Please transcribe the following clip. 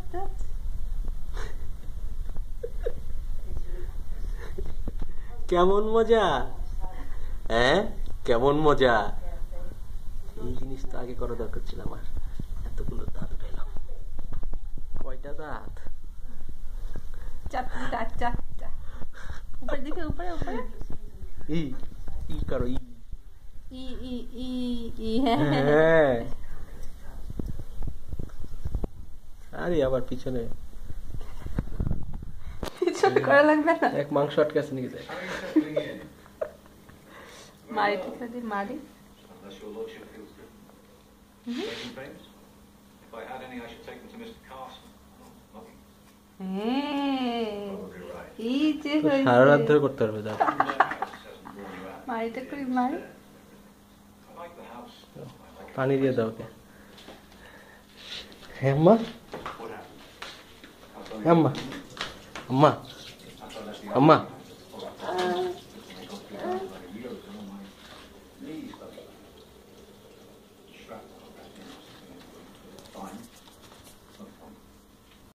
কেমন মজা, হ্যাঁ কেমন মজা। এই জিনিস তো আগে করা দরকার ছিল আমার। এতগুলো দাঁত পেলাম, কয়টা দাঁত? ऊपर दिखे, ऊपर ऊपर ই করো, ই ই ই ই ই হ্যাঁ। আরে আবার পিছনে পিছনে করা লাগবে না। এক মাংস আটকাছে নাকি? যায় মারি ঠিক আছে, মারি। সারা রাত ধরে করতে পারবে। দাও মারিটা করি, মারি। পানি দিয়ে দাও ওকে। হ্যাঁ আম্মা, আম্মা, আম্মা, আম্মা।